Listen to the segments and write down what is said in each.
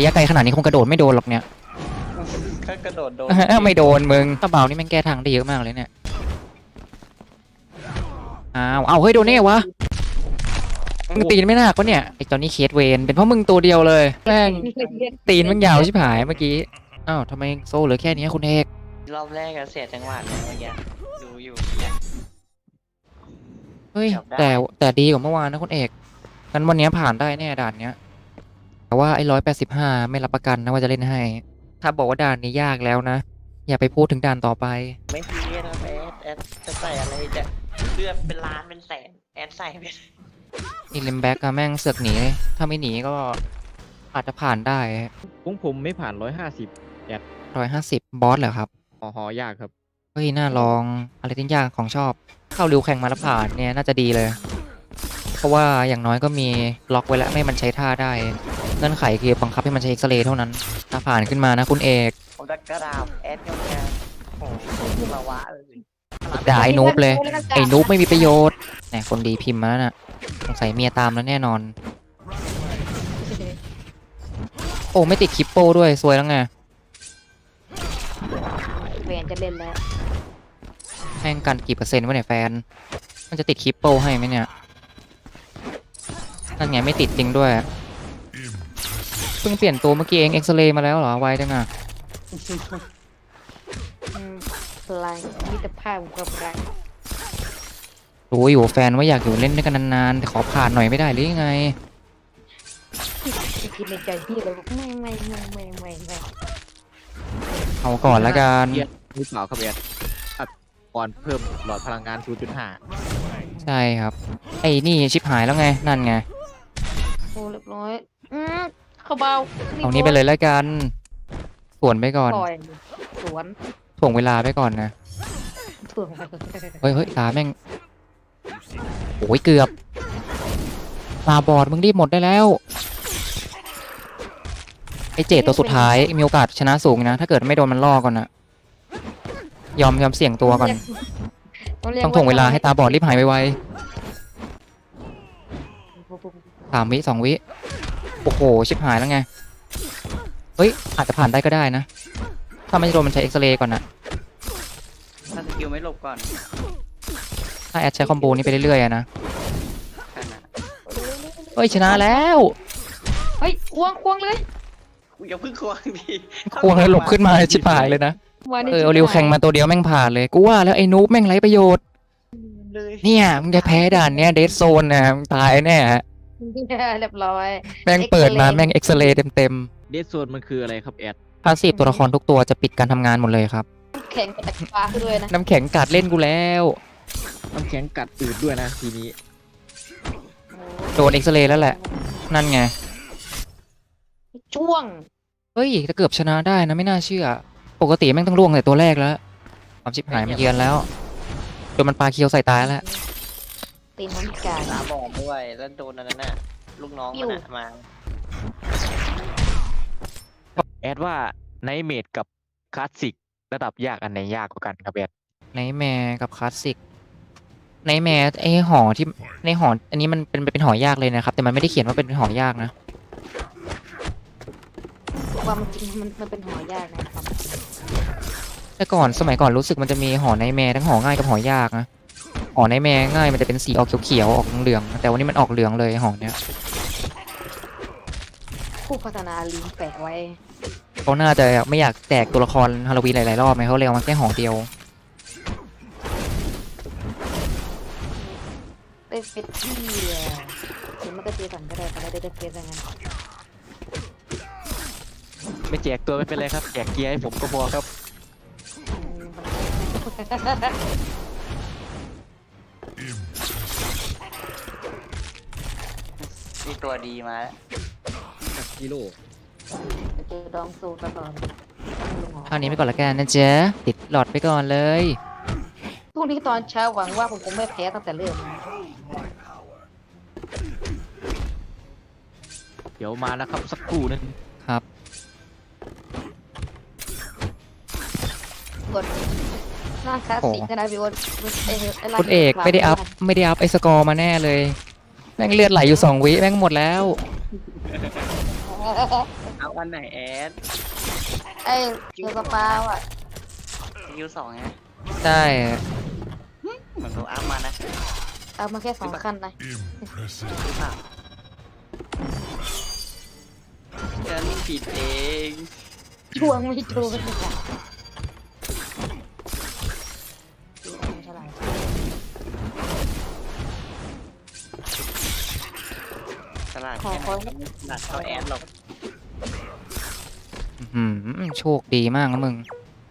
ระยะไกลขนาดนี้คงกระโดดไม่โดนหรอกเนี่ยก็กระโดดโดนไม่โดนมึงตะเบานี่แม่งแก้ทางได้เยอะมากเลยเนี่ยเอาเฮ้ยโดนแน่วะมึงตีนไม่หนักวะเนี่ยไอ้จอนนี่เคสเวนเป็นเพราะมึงตัวเดียวเลยแม่งตีนมึงยาวชิบหายเมื่อกี้อ้าวทำไมโซ่เหลือแค่นี้คุณเอกรอบแรกอะเสียจังหวะเนี่ยเมื่อกี้ดูอยู่เฮ้ยแต่ดีกว่าเมื่อวานนะคุณเอกงั้นวันนี้ผ่านได้แน่ด่านเนี้ยแต่ว่าไอ้185ไม่รับประกันนะว่าจะเล่นให้ถ้าบอกว่าด่านนี้ยากแล้วนะอย่าไปพูดถึงด่านต่อไปไม่พีเรียสนะแอดจะใส่อะไรจะเลือดเป็นล้านเป็นแสนแอดใส่ไปอีเลมแบ็กอะแม่งเสือกหนีถ้าไม่หนีก็อาจจะผ่านได้ผมไม่ผ่าน 150บอสเหรอครับหอยากครับเฮ้ยน่าลองอะไรที่ยากของชอบเข้าริวแข่งมาแล้วผ่านเนี่ยน่าจะดีเลยเพราะว่าอย่างน้อยก็มีล็อกไว้แล้วไม่มันใช้ท่าได้เงื่อนไขคือบังคับให้มันใช้เอ็กซเรย์เท่านั้นถ้าผ่านขึ้นมานะคุณเอกผมจะกระดาบแอดยังไงโอ้โหมาวะเลยด่าไอ้นูบเลยไอ้นูบไม่มีประโยชน์เนี่ยคนดีพิมพ์มาแล้วน่ะสงสัยเมียตามแล้วแน่นอนโอ้ไม่ติดคลิปโป้ด้วยซวยแล้วไงแฟนจะเล่นแล้วแม่งกันกี่เปอร์เซ็นต์วะเนี่ยแฟนมันจะติดคลิปโป้ให้ไหมเนี่ยนั่นไงไม่ติดจริงด้วยเพิ่งเปลี่ยนตัวเมื่อกี้เองเอ็กซเรย์มาแล้วเหรอไวจังอะพลังมิตรภาพความรักรู้อยู่แฟนว่าอยากอยู่เล่นด้วยกันนานๆแต่ขอผ่านหน่อยไม่ได้หรือยังไงคิดในใจพี่เลยไม่เอาก่อนละกันหรือเปล่าครับแอดก่อนเพิ่มหลอดพลังงาน 0.5 ใช่ครับไอ้นี่ชิบหายแล้วไงนั่นไงโอ้เรียบร้อยเขาเบาเอานี้ไปเลยละกันสวนไปก่อนสวนถ่วงเวลาไปก่อนนะถ่วงเฮ้ยตาแม่งโอ้ยเกือบตาบอดมึงรีบหมดได้แล้วไอ้เจตตัวสุดท้ายมีโอกาสชนะสูงนะถ้าเกิดไม่โดนมันล่อก่อนนะยอมเสี่ยงตัวก่อนต้องถ่วงเวลาให้ตาบอดรีบหายไวๆ3 วิ 2 วิโอ้โหชิบหายแล้วไงเฮ้ยอาจจะผ่านได้ก็ได้นะถ้าไม่โดนมันใช้เอ็กซเรย์ก่อนนะถ้าสกิลไม่หลบก่อนถ้าแอดใช้คอมโบนี้ไปเรื่อยๆนะเฮ้ยชนะแล้วเฮ้ยควงเลยอย่าพึ่งควงดิควงแล้วหลบขึ้นมาชิบหายเลยนะเอาเร็วแข่งมาตัวเดียวแม่งผ่านเลยกูว่าแล้วไอ้นูบแม่งไร้ประโยชน์เนี่ยมึงจะแพ้ด่านเนี้ยเดสโซนนะมึงตายแน่เรียบร้อยแม่งเปิดมาแม่งเอ็กซเรย์เต็มเดสโซนมันคืออะไรครับแอดพาสซีฟตัวละครทุกตัวจะปิดการทำงานหมดเลยครับแข็งกัดฟ้าด้วยนะน้ำแข็งกัดเล่นกูแล้วน้ำแข็งกัดอืดด้วยนะทีนี้โดนเอ็กซเรย์แล้วแหละนั่นไงช่วงเฮ้ยจะเกือบชนะได้นะไม่น่าเชื่อปกติแม่งต้องล่วงแต่ตัวแรกแล้วความชิบหายมาเยือนแล้วโดนมันปาเคียวใส่ตายแล้วตีนมันกาตาบอดด้วยแล้วโดนนั่นน่ะลูกน้องมันมาแอดว่าไนท์เมดกับคลาสสิกระดับยากอันไหนยากกว่ากันครับแอดไนท์แมร์กับคลาสสิกไนท์แมร์ไอหอที่ในหออันนี้มันเป็นหอยากเลยนะครับแต่มันไม่ได้เขียนว่าเป็นหอยากนะว่ามันจริงมันเป็นหอยากนะครับแต่ก่อนสมัยก่อนรู้สึกมันจะมีหอไนท์แมร์ทั้งหอง่ายกับหอยากนะหอไนท์แมร์ง่ายมันจะเป็นสีออกเขียวๆออกเหลืองแต่วันนี้มันออกเหลืองเลยหอเนี้ยผู้พัฒนาลิงแปะไว้เขาน่าจะไม่อยากแตกตัวละครฮาโลวีนหลายๆรอบไหมเขาเลยเอามาแค่หอเดียวได้เฟสที่เดี๋ยวมันก็เจอกันก็ได้แต่ได้เฟสอะไรงั้นไม่แจกตัวไม่เป็นไรครับแจกเกียร์ให้ผมก็พอครับมีตัวดีมากิโลดองสูตลอดคราวนี้ไปก่อนละกันนะเจ๊ติดหลอดไปก่อนเลยพรุ่งนี้ตอนเช้าหวังว่าผมคงไม่แพ้ตั้งแต่เริ่มเดี๋ยวมานะครับสักครู่นึงครับกดหน้าคลาสสิกนะพี่วันคุณเอกไม่ได้อัพไอสกอร์มาแน่เลยแม่งเลือดไหลอยู่2 วิแม่งหมดแล้วเอาวันไหนแอดไอ้เจอสปาอ่ะคิวสองไงใช่เหมือนเราอัพมานะเอามาแค่2 คันนะหรือเปล่าฉันผิดเองช่วงไม่ถูกเลยค่ะฉลาดตลาดแค่ไหนตลาดเขาแอดหรอกโชคดีมากนะมึง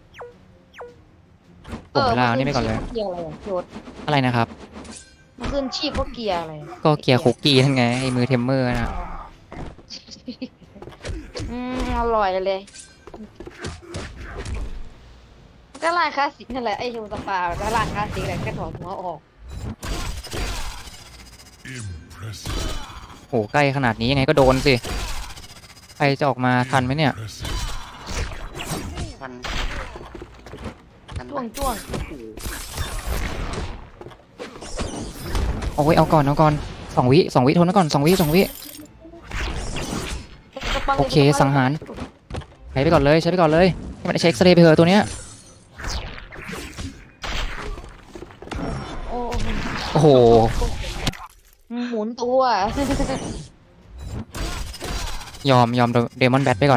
ผมลาวนี่ไม่ก่อนเลยเกียร์อะไรอ่ะโจทย์อะไรนะครับมันขึ้นชีพเพราะเกียร์อะไรก็เกียร์คุกกี้ทั้งไงไอ้มือเทมเมอร์นะอร่อยเลยก็ร้านคลาสสิกนั่นแหละไอ้เฮลสปาก็ร้านคลาสสิกแหละแค่ถอดหัวออกโหใกล้ขนาดนี้ยังไงก็โดนสิใครจะออกมาทันไหมเนี่ยมันจ้วงโอ้ยเอาก่อน2 วิทนนะก่อน2 วิโอเคสังหารใช้ไปก่อนเลยให้มันได้เช็คสเตย์ไปเถอะตัวเนี้ย โอ้โหหมุนตัวยอมเดมอนแบทไปก่อน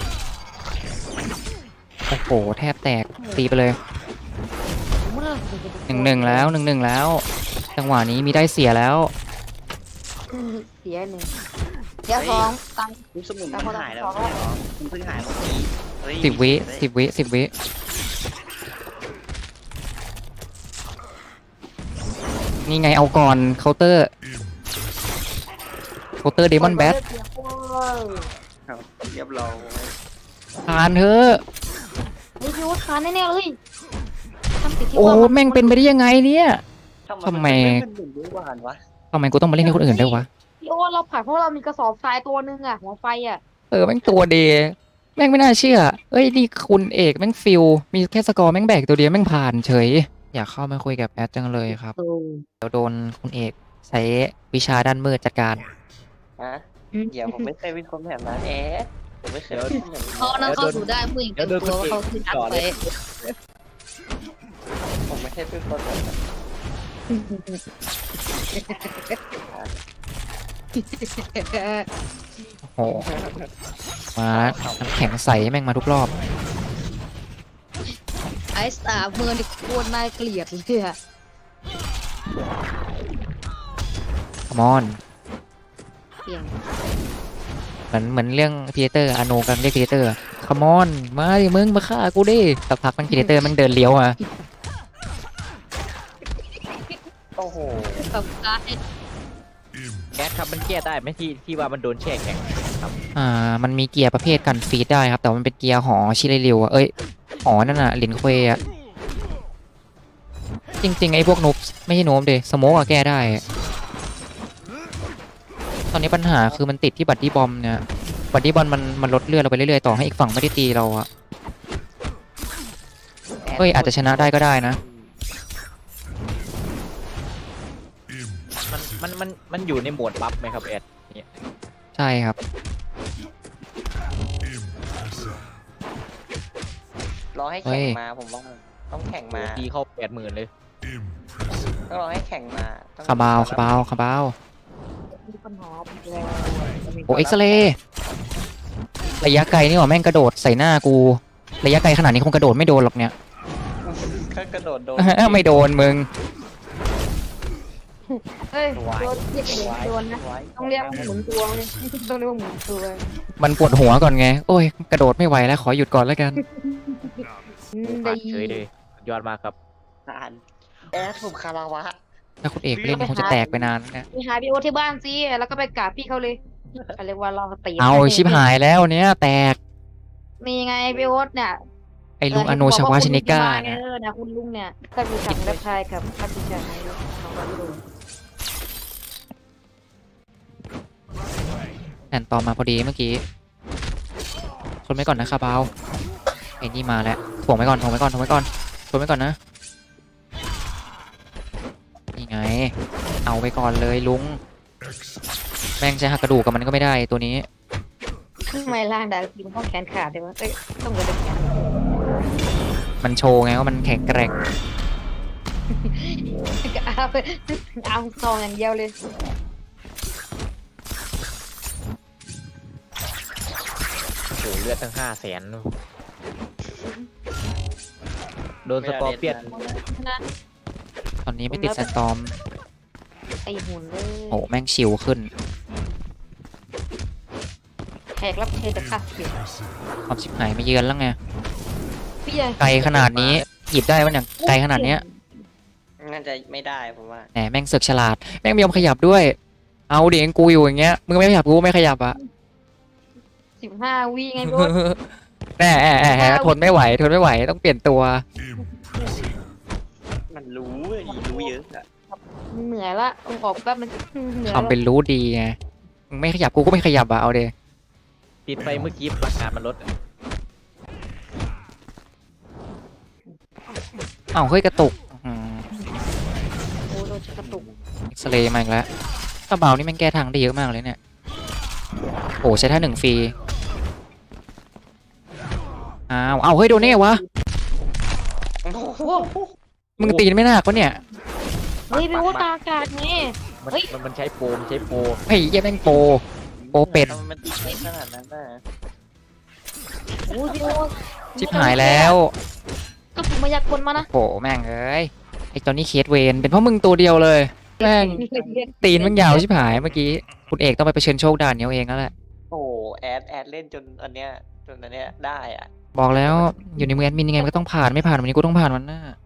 โอ้โหแทบแตกตีไปเลย1-1แล้วจังหวะนี้มีได้เสียแล้วเสีย1เสีย2ตังค์รู้สมุนมันหายแล้วมันเพิ่งหายเมื่อกี้เฮ้ย 10 วินี่ไงเอาก่อนเคาน์เตอร์เดมอนแบทครับเรียบร้อยผ่านเถอะนี่พี่วุฒิคานแน่ๆเลยโอ้แม่งเป็นไปได้ยังไงเนี่ยทำไมเป็นหนึ่งด้วยหวานวะทำไมกูต้องมาเล่นให้คนอื่นด้วยวะพี่โอ้เราผ่านเพราะเรามีกระสอบทรายตัวนึงอ่ะหัวไฟอ่ะแม่งตัวเดย์แม่งไม่น่าเชื่อเอ้ยนี่คุณเอกแม่งฟิลมีแค่สกอร์แม่งแบกตัวเดียวแม่งผ่านเฉยอยากเข้ามาคุยกับแอดจังเลยครับเดี๋ยวโดนคุณเอกใช้วิชาด้านมืดจัดการฮะเดี๋ยวผมไม่เคยเป็นคนแบบนั้นแอดผมไม่เคยเป็นแบบเขานั่งเข้าสู่ได้ผู้หญิงเต็มตัวว่าเขาคือนักเตะผมไม่ใช่เป็นคนแบบนั้นโอ้โหมาแล้วน้ำแข็งใสแม่งมาทุกรอบไอ้สามมือนี่โคตรน่าเกลียดเลยอ่ะ Come on เปลี่ยนเหมือนเรื่องพีเตอร์อาโนกันเรียกพีเตอร์ Come on มาดิมึงมาฆ่ากูดิสักพักมันพีเตอร์มันเดินเลี้ยวอ่ะโอ้โหกับการแอดครับมันแก้ได้ไหมที่ว่ามันโดนแช่แข็งครับมันมีเกียร์ประเภทกันฟีดได้ครับแต่ว่ามันเป็นเกียร์หอชิเรเรียวอ่ะเอ้ยหอนั่นน่ะลินเควอ่ะจริงๆไอ้พวกนูบไม่ใช่นูบเดสโมกอะแก้ได้ ตอนนี้ปัญหาคือมันติดที่บัดดี้บอมเนี่ยบัดดี้บอมมันลดเลือดเราไปเรื่อยๆต่อให้อีกฝั่งไม่ได้ตีเราอะเฮ้ยอาจจะชนะได้ก็ได้นะมันอยู่ในโหมดบัฟไหมครับแอดเนี่ยใช่ครับรอให้แข่งมาผมว่าต้องแข่งมาตีเข้า80,000เลยต้องรอให้แข่งมาต้องคาบาวมีปัญหาอีกแล้วโอ้เอ็กซเรย์ระยะไกลนี่หว่าแม่งกระโดดใส่หน้ากูระยะไกลขนาดนี้คงกระโดดไม่โดนหรอกเนี่ยก็กระโดดโดนไม่โดนมึงเฮ้ยโดนเรียกโดนนะต้องเรียกว่าหมุนตัวเลยต้องเรียกว่าหมุนตัวมันปวดหัวก่อนไงโอ้ยกระโดดไม่ไหวแล้วขอหยุดก่อนแล้วกันได้ผ่านเฉยเลยยอดมากครับผ่านแอดผมคาราวะถ้าคุณเอกไปเล่นนี่คงจะแตกไปนานนะไปหาพี่โอที่บ้านสิแล้วก็ไปกราบพี่เขาเลยอะไรว่าเราตีเอาชิบหายแล้วเนี้ยแตกมีไงพี่โอ๊ตเนี่ยไอ้ลุงอโนชาวาชินิก้าเนี่ยนะคุณลุงเนี่ยถ้ามีสั่งรับชายกับถ้ามีสั่งให้น้องรับดูแอนต่อมาพอดีเมื่อกี้ทนไว้ก่อนนะคาบาวไอ้นี่มาแล้วถ่วงไว้ก่อนนะนี่ไงเอาไปก่อนเลยลุงแม่งใช้หักกระดูกกับมันก็ไม่ได้ตัวนี้ทำไมล่างดาทีมต้องแขนขาดเลยวะเอ้ยต้องกระดึกแขนมันโชว์ไงว่ามันแข็งแกร่งก็เอาซองอย่างเดียวเลยโอ้โหเลือดตั้ง500,000โดนสกอร์เปียนนะตอนนี้ไม่ติดแซนตอมไอหุ่นเลยโอ้แม่งชิวขึ้นแขกรับเชิญจะฆ่าเสียความชิบหายไม่เยือนแล้วไงพี่ใหญ่ไกลขนาดนี้หยิบได้วะเนี่ยไกลขนาดเนี้ยน่าจะไม่ได้ผมว่าแหมแม่งเสือกฉลาดแม่งไม่ยอมขยับด้วย เอาดิเองกูอยู่อย่างเงี้ยมึงไม่ขยับกูไม่ขยับอะ 15 วิไงพี่แหมทนไม่ไหวทนไม่ไหวต้องเปลี่ยนตัวมันรู้อะรู้เยอะอะเหนื่อยละต้องออกแป๊บมันเหนื่อยทำเป็นรู้ดีไงมึงไม่ขยับกูก็ไม่ขยับอะเอาเดติดไปเมื่อกี้พลังงานมันลดเอ้าเฮ้ยกระตุกโอ้โดนกระตุกเอ็กซเรย์มาอีกแล้วกระเบานี่แม่งแก้ทางได้เยอะมากเลยเนี่ยโอ้ใช้ท่า1ฟรีอ้าวเฮ้ยโดนแน่วะโอ้โหมึงตีนไม่หนักวะเนี่ยเฮ้ยไปว่าตาอากาศไงมันเฮ้ยมันใช้โปรมันใช้โปรเฮ้ยเหี้ยแม่งโปเป็ดทำไมมันติดเล็กขนาดนั้นน่ะโอ้ยพี่โอ้ชิบหายแล้วก็ฝึกมายากลมานะโหแม่งเอ้ยไอ้จอนนี่เคสเวนเป็นเพราะมึงตัวเดียวเลยแม่งตีนมันยาวชิบหายเมื่อกี้คุณเอกต้องไปเผชิญโชคด่านเดียวเองแล้วแหละโอ้โหแอดเล่นจนอันเนี้ยได้อะบอกแล้วอยู่ในมือแอดมินยังไงมันก็ต้องผ่านไม่ผ่านวันนี้กูต้องผ่านวันหน้า